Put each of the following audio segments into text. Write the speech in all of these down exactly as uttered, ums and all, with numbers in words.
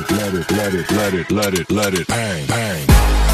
it, let it, let it, let it, let it, let it, bang, bang.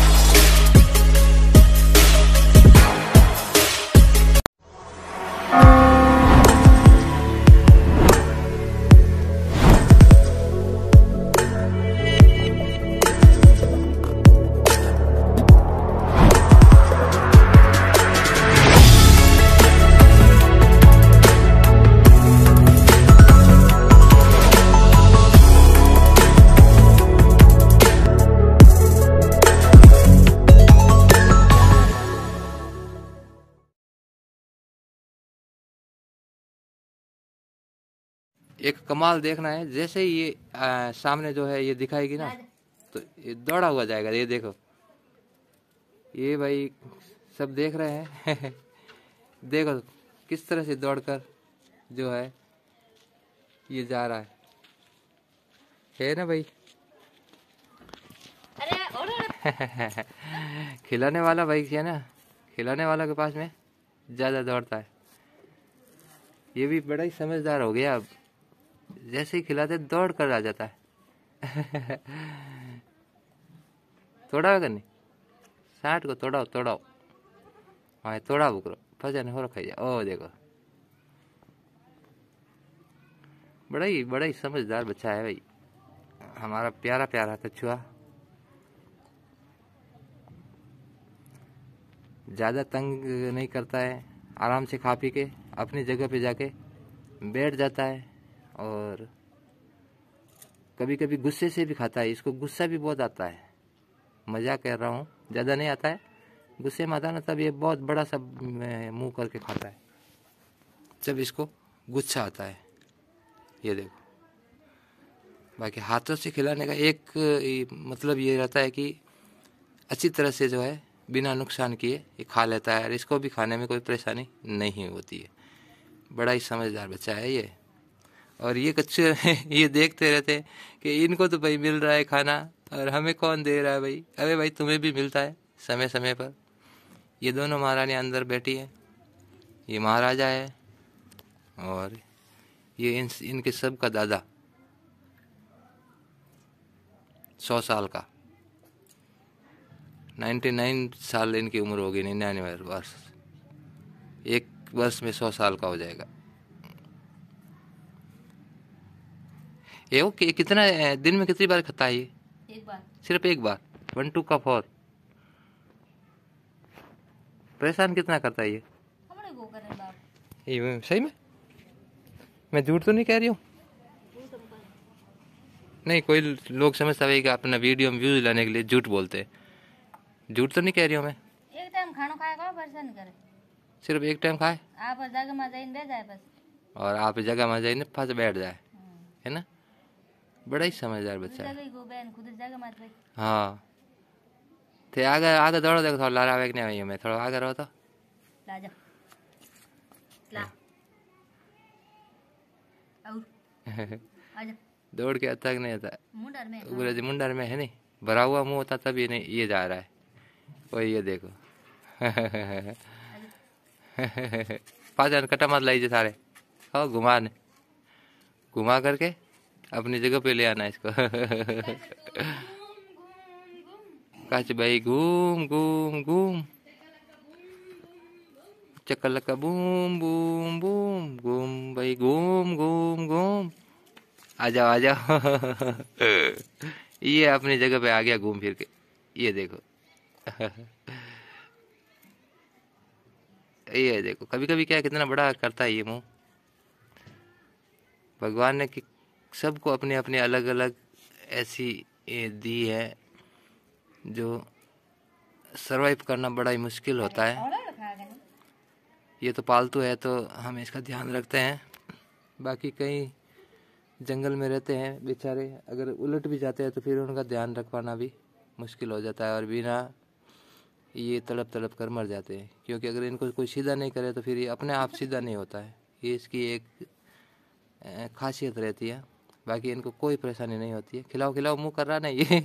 एक कमाल देखना है, जैसे ही ये आ, सामने जो है ये दिखाएगी ना तो ये दौड़ा हुआ जाएगा। ये देखो, ये भाई सब देख रहे हैं देखो किस तरह से दौड़कर जो है ये जा रहा है है ना भाई। खिलाने वाला भाई है ना, खिलाने वाला के पास में ज्यादा दौड़ता है। ये भी बड़ा ही समझदार हो गया, अब जैसे ही खिलाते दौड़ कर आ जाता है तोड़ा होगा नहीं, साठ को तोड़ाओ तोड़ाओ, हाँ तोड़ा बुकरो भजन हो रखा है। ओ देखो, बड़ा ही बड़ा ही समझदार बच्चा है भाई हमारा प्यारा प्यारा कछुआ। ज्यादा तंग नहीं करता है, आराम से खा पी के अपनी जगह पे जाके बैठ जाता है। और कभी कभी गुस्से से भी खाता है, इसको गुस्सा भी बहुत आता है। मजाक कर रहा हूँ, ज़्यादा नहीं आता है, गुस्से में आता ना तब ये बहुत बड़ा सा मुंह करके खाता है जब इसको गुस्सा आता है। ये देखो, बाकी हाथों से खिलाने का एक मतलब ये रहता है कि अच्छी तरह से जो है बिना नुकसान किए ये खा लेता है और इसको भी खाने में कोई परेशानी नहीं होती है। बड़ा ही समझदार बच्चा है ये। और ये कच्चे ये देखते रहते हैं कि इनको तो भाई मिल रहा है खाना और हमें कौन दे रहा है भाई। अरे भाई तुम्हें भी मिलता है समय समय पर। ये दोनों महारानी अंदर बैठी है, ये महाराजा है और ये इन इनके सब का दादा सौ साल का, नाइन्टी नाइन साल इनकी उम्र होगी, निन्यानवे वर्ष, एक वर्ष में सौ साल का हो जाएगा। ये वो कि, कितना दिन में कितनी बार खाता है ये? एक बार, सिर्फ एक बार। वन टू का फोर। परेशान कितना करता है ये? हमने वो करे बाप। ये सही में, मैं झूठ तो नहीं कह रही हूँ? नहीं, कोई लोग समझता है कि अपना वीडियो में व्यूज लाने के लिए झूठ बोलते हैं। झूठ तो नहीं कह रही हूँ मैं। एक टाइम खाना खाएगा, परेशान करे। सिर्फ एक टाइम खाए, आप जगह में जाइन बैठ जाए बस, और आप जगह में जाइन फंस बैठ जाए, है ना। बड़ा ही समझदार बच्चा है। हाँ, थे आगे आगे दौड़ो, देखो थोड़ा लारा वेगने आई मैं, थोड़ा आगे रहो तो ला जा ला और आजा। दौड़ के तक नहीं आता मुंडर में, उग्र मुंडर में है नहीं, भरा हुआ मुंह होता तब ये नहीं ये जा रहा है। वही ये देखो पाँच कटा मत लीजिए सारे, हाँ घुमा ने घुमा करके अपनी जगह पे ले आना इसको काच भाई घूम घूम घूम, चक्कर लगा बूम बूम बूम, घूम भाई घूम घूम घूम, आ जाओ आ जाओ ये अपनी जगह पे आ गया घूम फिर के। ये देखो ये देखो, कभी कभी क्या कितना बड़ा करता है ये मुंह। भगवान ने कि सबको अपने अपने अलग अलग ऐसी दी है जो सरवाइव करना बड़ा ही मुश्किल होता है। ये तो पालतू है तो हम इसका ध्यान रखते हैं, बाकी कहीं जंगल में रहते हैं बेचारे, अगर उलट भी जाते हैं तो फिर उनका ध्यान रख पाना भी मुश्किल हो जाता है और बिना ये तड़प तड़प कर मर जाते हैं। क्योंकि अगर इनको कोई सीधा नहीं करे तो फिर ये अपने आप सीधा नहीं होता है, ये इसकी एक खासियत रहती है। बाकी इनको कोई परेशानी नहीं होती है। खिलाओ खिलाओ, मुंह कर रहा ना ये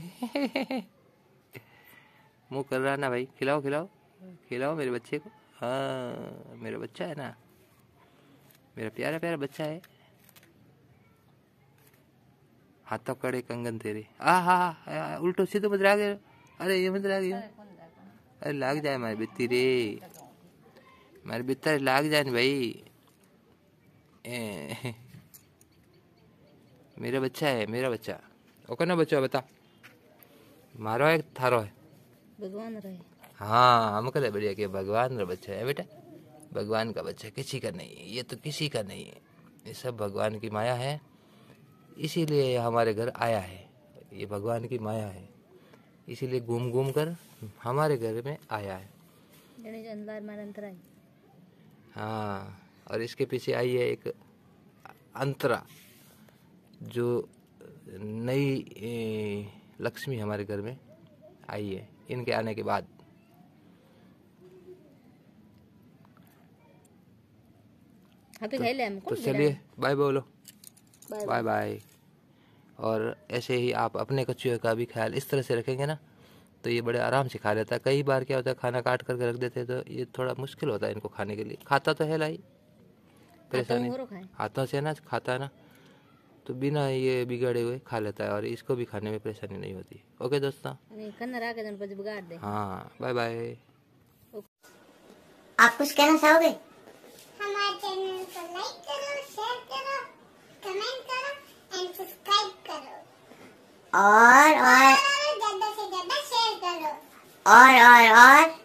मुंह कर रहा ना भाई, खिलाओ खिलाओ खिलाओ मेरे बच्चे को। हाँ मेरा बच्चा है ना, मेरा प्यारा प्यारा बच्चा है। हाथों कड़े कंगन तेरे। आ हा उल्टो सीधो मत लागे। अरे ये मत लागे। अरे लाग जाए मारी बित्ती रे, मारी बित्ता लाग जाए भाई। ए, मेरा बच्चा है, मेरा बच्चा। ओके ना बच्चा बता, मारो है थारो है? भगवान रहे। हाँ हम कल बढ़िया कि भगवान का बच्चा है बेटा, भगवान का बच्चा, किसी का नहीं है ये तो, किसी का नहीं है, ये सब भगवान की माया है, इसीलिए हमारे घर आया है। ये भगवान की माया है, इसीलिए घूम घूम कर हमारे घर में आया है। हाँ, और इसके पीछे आई है एक अंतरा, जो नई लक्ष्मी हमारे घर में आई है इनके आने के बाद। तो, तो चलिए बाय बोलो, बाय बाय। और ऐसे ही आप अपने कच्चुए का भी ख्याल इस तरह से रखेंगे ना, तो ये बड़े आराम से खा लेता है। कई बार क्या होता है, खाना काट करके रख देते हैं तो ये थोड़ा मुश्किल होता है इनको खाने के लिए। खाता तो है लाई, परेशानी हाथों से ना खाता है ना, तो बिना ये बिगाड़े हुए खा लेता है और इसको भी खाने में परेशानी नहीं होती। ओके दोस्तों, हाँ बाय बाय। आप कुछ कहना चाहोगे? हमारे चैनल को लाइक करो, शेयर करो, कमेंट करो एंड सब्सक्राइब करो और और ज्यादा से ज्यादा शेयर करो और और और